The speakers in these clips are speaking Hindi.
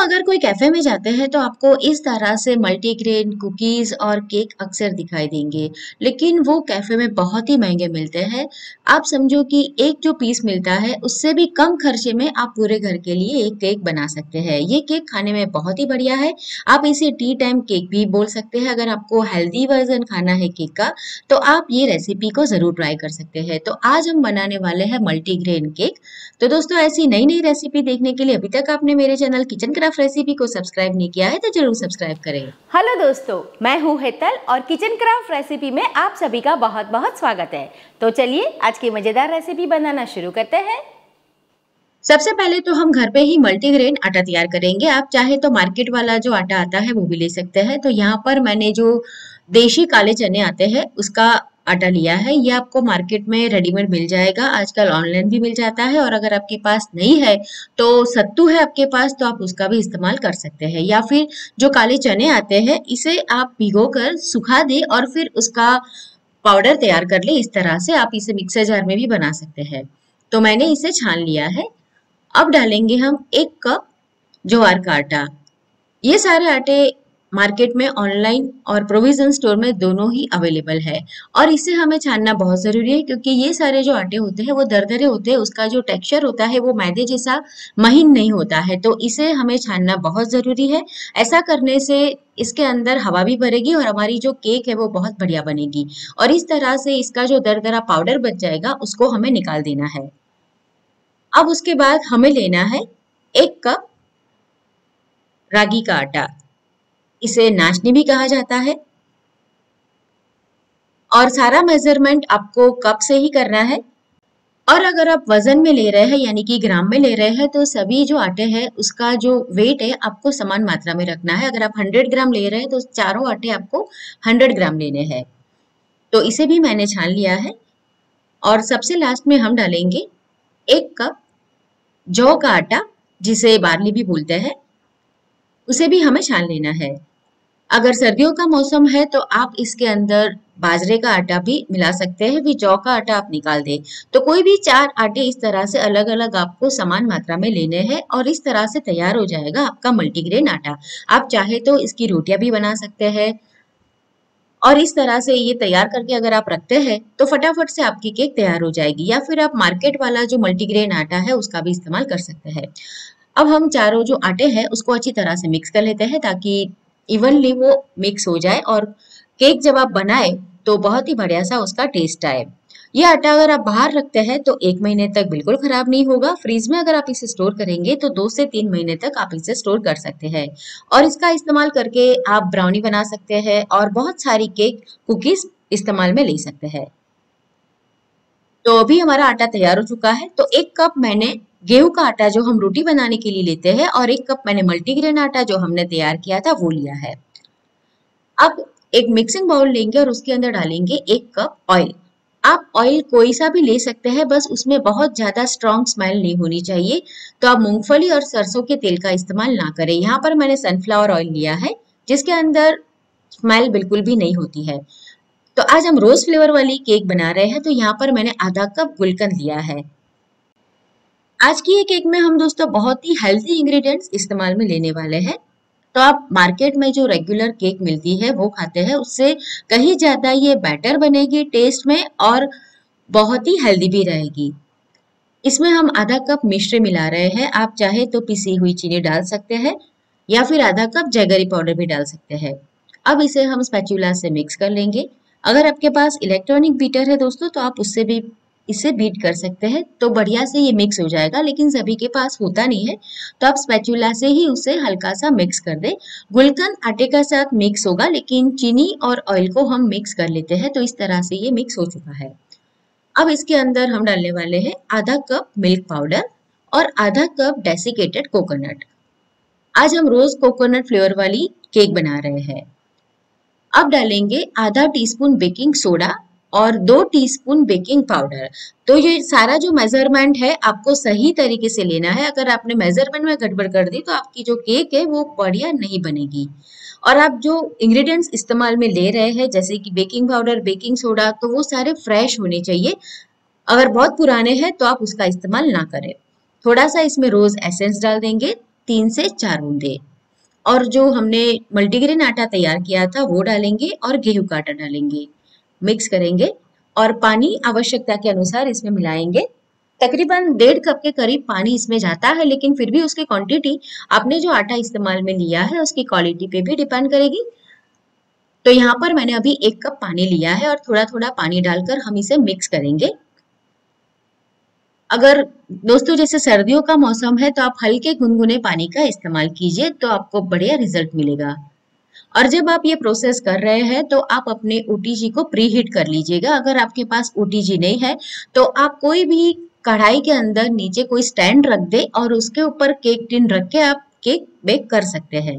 अगर कोई कैफे में जाते हैं तो आपको इस तरह से मल्टीग्रेन कुकीज और केक अक्सर दिखाई देंगे, लेकिन वो कैफे में बहुत ही महंगे मिलते हैं। आप समझो कि एक जो पीस मिलता है उससे भी कम खर्चे में आप पूरे घर के लिए एक केक बना सकते हैं। ये केक खाने में बहुत ही बढ़िया है। आप इसे टी टाइम केक भी बोल सकते हैं। अगर आपको हेल्दी वर्जन खाना है केक का तो आप ये रेसिपी को जरूर ट्राई कर सकते हैं। तो आज हम बनाने वाले हैं मल्टीग्रेन केक। तो दोस्तों, ऐसी नई नई रेसिपी देखने के लिए अभी तक आपने मेरे चैनल किचन क्राफ्ट रेसिपी को सब्सक्राइब नहीं किया है तो जरूर सब्सक्राइब करें। हेलो दोस्तों, मैं हूँ हेतल और किचन क्राफ्ट रेसिपी में आप सभी का बहुत बहुत स्वागत है। तो चलिए आज की मजेदार रेसिपी बनाना शुरू करते हैं। सबसे पहले तो हम घर पे ही मल्टीग्रेन आटा तैयार करेंगे। आप चाहे तो मार्केट वाला जो आटा आता है वो भी ले सकते हैं। तो यहाँ पर मैंने जो देशी काले चने आते हैं उसका आटा लिया है। ये आपको मार्केट में रेडीमेड मिल जाएगा, आजकल ऑनलाइन भी मिल जाता है। और अगर आपके पास नहीं है तो सत्तू है आपके पास तो आप उसका भी इस्तेमाल कर सकते हैं। या फिर जो काले चने आते हैं इसे आप भिगो कर सुखा दे और फिर उसका पाउडर तैयार कर ले। इस तरह से आप इसे मिक्सर जार में भी बना सकते हैं। तो मैंने इसे छान लिया है। अब डालेंगे हम 1 कप ज्वार का आटा। ये सारे आटे मार्केट में ऑनलाइन और प्रोविजन स्टोर में दोनों ही अवेलेबल है। और इसे हमें छानना बहुत जरूरी है क्योंकि ये सारे जो आटे होते हैं वो दरदरे होते हैं। उसका जो टेक्सचर होता है वो मैदे जैसा महीन नहीं होता है। तो इसे हमें छानना बहुत जरूरी है। ऐसा करने से इसके अंदर हवा भी भरेगी और हमारी जो केक है वो बहुत बढ़िया बनेगी। और इस तरह से इसका जो दरदरा पाउडर बच जाएगा उसको हमें निकाल देना है। अब उसके बाद हमें लेना है 1 कप रागी का आटा। इसे नाचनी भी कहा जाता है। और सारा मेजरमेंट आपको कप से ही करना है। और अगर आप वजन में ले रहे हैं यानी कि ग्राम में ले रहे हैं तो सभी जो आटे हैं उसका जो वेट है आपको समान मात्रा में रखना है। अगर आप 100 ग्राम ले रहे हैं तो चारों आटे आपको 100 ग्राम लेने हैं। तो इसे भी मैंने छान लिया है। और सबसे लास्ट में हम डालेंगे 1 कप जौ का आटा, जिसे बार्ली भी बोलते हैं। उसे भी हमें छान लेना है। अगर सर्दियों का मौसम है तो आप इसके अंदर बाजरे का आटा भी मिला सकते हैं, भी जौ का आटा आप निकाल दें। तो कोई भी 4 आटे इस तरह से अलग अलग आपको समान मात्रा में लेने हैं और इस तरह से तैयार हो जाएगा आपका मल्टीग्रेन आटा। आप चाहे तो इसकी रोटियां भी बना सकते हैं। और इस तरह से ये तैयार करके अगर आप रखते हैं तो फटाफट से आपकी केक तैयार हो जाएगी। या फिर आप मार्केट वाला जो मल्टीग्रेन आटा है उसका भी इस्तेमाल कर सकते हैं। अब हम चारों जो आटे हैं उसको अच्छी तरह से मिक्स कर लेते हैं ताकि इवनली वो मिक्स हो जाए और केक जब आप बनाए तो बहुत ही बढ़िया सा उसका टेस्ट आए। ये आटा अगर आप बाहर रखते हैं तो 1 महीने तक बिल्कुल खराब नहीं होगा। फ्रीज में अगर आप इसे स्टोर करेंगे तो 2 से 3 महीने तक आप इसे स्टोर कर सकते हैं। और इसका इस्तेमाल करके आप ब्राउनी बना सकते हैं और बहुत सारी केक कुकीज इस्तेमाल में ले सकते हैं। तो अभी हमारा आटा तैयार हो चुका है। तो 1 कप मैंने गेहूं का आटा जो हम रोटी बनाने के लिए लेते हैं और 1 कप मैंने मल्टीग्रेन आटा जो हमने तैयार किया था वो लिया है। अब एक मिक्सिंग बाउल लेंगे और उसके अंदर डालेंगे 1 कप ऑयल। आप ऑयल कोई सा भी ले सकते हैं, बस उसमें बहुत ज्यादा स्ट्रॉन्ग स्मेल नहीं होनी चाहिए। तो आप मूंगफली और सरसों के तेल का इस्तेमाल ना करें। यहाँ पर मैंने सनफ्लावर ऑयल लिया है जिसके अंदर स्मेल बिल्कुल भी नहीं होती है। तो आज हम रोज फ्लेवर वाली केक बना रहे हैं। तो यहाँ पर मैंने आधा कप गुलकंद लिया है। आज की ये केक में हम दोस्तों बहुत ही हेल्दी इंग्रेडिएंट्स इस्तेमाल में लेने वाले हैं। तो आप मार्केट में जो रेगुलर केक मिलती है वो खाते हैं, उससे कहीं ज्यादा ये बेटर बनेगी टेस्ट में और बहुत ही हेल्दी भी रहेगी। इसमें हम आधा कप मिश्री मिला रहे हैं। आप चाहे तो पिसी हुई चीनी डाल सकते हैं या फिर आधा कप जैगरी पाउडर भी डाल सकते हैं। अब इसे हम स्पैचुला से मिक्स कर लेंगे। अगर आपके पास इलेक्ट्रॉनिक बीटर है दोस्तों तो आप उससे भी इसे बीट कर सकते हैं तो बढ़िया से ये मिक्स हो जाएगा, लेकिन सभी के पास होता नहीं है तो आप स्पैचुला से ही उसे हल्का सा मिक्स कर दें। गुलकंद आटे के साथ मिक्स होगा लेकिन चीनी और ऑयल को हम मिक्स कर लेते हैं। तो इस तरह से ये मिक्स हो चुका है। अब इसके अंदर हम डालने वाले हैं आधा कप मिल्क पाउडर और आधा कप डेसिकेटेड कोकोनट। आज हम रोज कोकोनट फ्लेवर वाली केक बना रहे हैं। अब डालेंगे आधा टीस्पून बेकिंग सोडा और 2 टीस्पून बेकिंग पाउडर। तो ये सारा जो मेजरमेंट है आपको सही तरीके से लेना है। अगर आपने मेजरमेंट में गड़बड़ कर दी तो आपकी जो केक है वो बढ़िया नहीं बनेगी। और आप जो इंग्रेडिएंट्स इस्तेमाल में ले रहे हैं जैसे कि बेकिंग पाउडर, बेकिंग सोडा, तो वो सारे फ्रेश होने चाहिए। अगर बहुत पुराने हैं तो आप उसका इस्तेमाल ना करें। थोड़ा सा इसमें रोज एसेंस डाल देंगे 3 से 4 बूंदे। और जो हमने मल्टीग्रेन आटा तैयार किया था वो डालेंगे और गेहूं का आटा डालेंगे, मिक्स करेंगे और पानी आवश्यकता के अनुसार इसमें मिलाएंगे। तकरीबन 1.5 कप के करीब पानी इसमें जाता है, लेकिन फिर भी उसकी क्वांटिटी आपने जो आटा इस्तेमाल में लिया है उसकी क्वालिटी पे भी डिपेंड करेगी। तो यहाँ पर मैंने अभी 1 कप पानी लिया है और थोड़ा थोड़ा पानी डालकर हम इसे मिक्स करेंगे। अगर दोस्तों जैसे सर्दियों का मौसम है तो आप हल्के गुनगुने पानी का इस्तेमाल कीजिए, तो आपको बढ़िया रिजल्ट मिलेगा। और जब आप ये प्रोसेस कर रहे हैं तो आप अपने ओटीजी को प्री हीट कर लीजिएगा। अगर आपके पास ओटीजी नहीं है तो आप कोई भी कढ़ाई के अंदर नीचे कोई स्टैंड रख दे और उसके ऊपर केक टिन रख के आप केक बेक कर सकते हैं।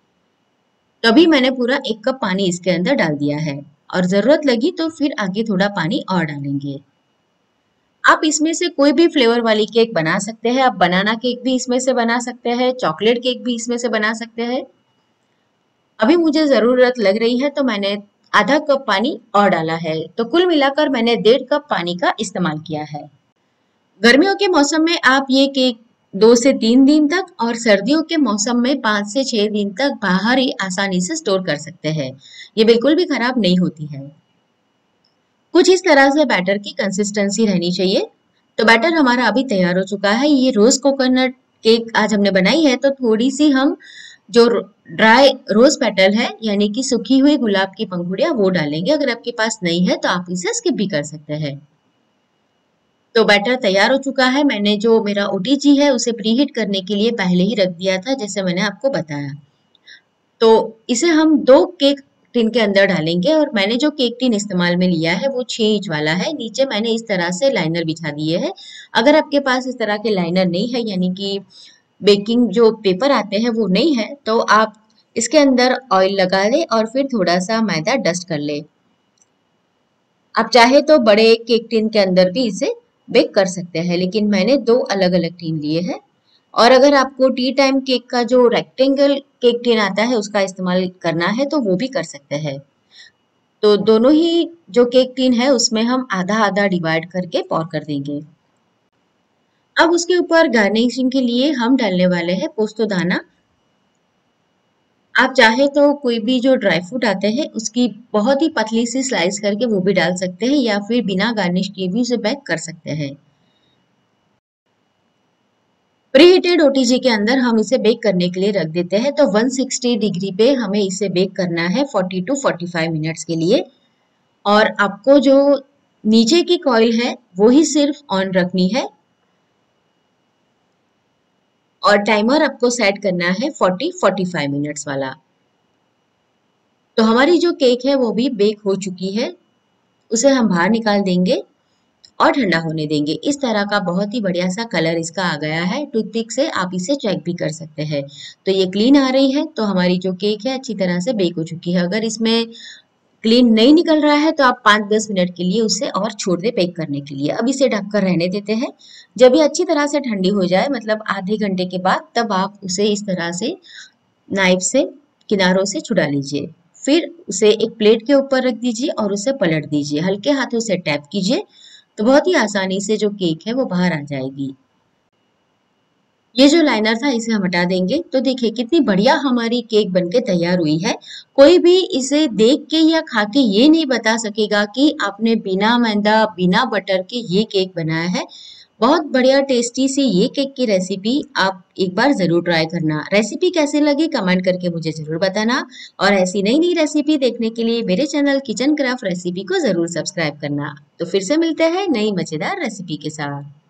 तो अभी मैंने पूरा 1 कप पानी इसके अंदर डाल दिया है और जरूरत लगी तो फिर आगे थोड़ा पानी और डालेंगे। आप इसमें से कोई भी फ्लेवर वाली केक बना सकते हैं। आप बनाना केक भी इसमें से बना सकते हैं, चॉकलेट केक भी इसमें से बना सकते हैं। अभी मुझे जरूरत लग रही है तो मैंने आधा कप पानी और डाला है, तो कुल मिलाकर मैंने 1.5 कप पानी का इस्तेमाल किया है। गर्मियों के मौसम में आप ये केक 2 से 3 दिन तक और सर्दियों के मौसम में 5 से 6 दिन तक बाहर ही आसानी से स्टोर कर सकते हैं। ये बिल्कुल भी खराब नहीं होती है। कुछ इस तरह से बैटर की कंसिस्टेंसी रहनी चाहिए। तो बैटर हमारा अभी तैयार हो चुका है। ये रोज कोकोनट केक आज हमने बनाई है, तो थोड़ी सी हम जो ड्राई रोज पेटल है यानी कि सूखी हुई गुलाब की पंखुड़ियां वो डालेंगे। अगर आपके पास नहीं है तो आप इसे स्किप भी कर सकते हैं। तो बैटर तैयार हो चुका है। मैंने जो मेरा ओटीजी है उसे प्रीहीट करने के लिए पहले ही रख दिया था, जैसे मैंने आपको बताया। तो इसे हम 2 केक टिन के अंदर डालेंगे और मैंने जो केक टिन इस्तेमाल में लिया है वो 6 इंच वाला है। नीचे मैंने इस तरह से लाइनर बिछा दिए है। अगर आपके पास इस तरह के लाइनर नहीं है यानी कि बेकिंग जो पेपर आते हैं वो नहीं है, तो आप इसके अंदर ऑयल लगा ले और फिर थोड़ा सा मैदा डस्ट कर ले। आप चाहे तो बड़े केक टिन के अंदर भी इसे बेक कर सकते हैं, लेकिन मैंने 2 अलग अलग टिन लिए हैं। और अगर आपको टी टाइम केक का जो रेक्टेंगल केक टिन आता है उसका इस्तेमाल करना है तो वो भी कर सकते हैं। तो दोनों ही जो केक टिन है उसमें हम आधा आधा डिवाइड करके पॉर कर देंगे। अब उसके ऊपर गार्निशिंग के लिए हम डालने वाले हैं पोस्तो दाना। आप चाहे तो कोई भी जो ड्राई फ्रूट आते हैं उसकी बहुत ही पतली सी स्लाइस करके वो भी डाल सकते हैं, या फिर बिना गार्निश किए भी उसे बेक कर सकते हैं। प्रीहीटेड ओटीजी के अंदर हम इसे बेक करने के लिए रख देते हैं। तो 160 डिग्री पे हमें इसे बेक करना है 40 टू 45 मिनट्स के लिए। और आपको जो नीचे की कॉइल है वो ही सिर्फ ऑन रखनी है और टाइमर आपको सेट करना है 40-45 मिनट्स वाला। तो हमारी जो केक है वो भी बेक हो चुकी है। उसे हम बाहर निकाल देंगे और ठंडा होने देंगे। इस तरह का बहुत ही बढ़िया सा कलर इसका आ गया है। टूथपिक से आप इसे चेक भी कर सकते हैं। तो ये क्लीन आ रही है, तो हमारी जो केक है अच्छी तरह से बेक हो चुकी है। अगर इसमें क्लीन नहीं निकल रहा है तो आप 5-10 मिनट के लिए उसे और छोड़ दे बेक करने के लिए। अब इसे ढककर रहने देते हैं। जब ये अच्छी तरह से ठंडी हो जाए, मतलब आधे घंटे के बाद, तब आप उसे इस तरह से नाइफ से किनारों से छुड़ा लीजिए। फिर उसे एक प्लेट के ऊपर रख दीजिए और उसे पलट दीजिए। हल्के हाथों से टैप कीजिए तो बहुत ही आसानी से जो केक है वो बाहर आ जाएगी। ये जो लाइनर था इसे हम हटा देंगे। तो देखिए कितनी बढ़िया हमारी केक बनके तैयार हुई है। कोई भी इसे देख के या खा के ये नहीं बता सकेगा कि आपने बिना मैदा बिना बटर के ये केक बनाया है। बहुत बढ़िया टेस्टी सी ये केक की रेसिपी आप एक बार जरूर ट्राई करना। रेसिपी कैसी लगी कमेंट करके मुझे जरूर बताना और ऐसी नई नई रेसिपी देखने के लिए मेरे चैनल किचन क्राफ्ट रेसिपी को जरूर सब्सक्राइब करना। तो फिर से मिलते हैं नई मजेदार रेसिपी के साथ।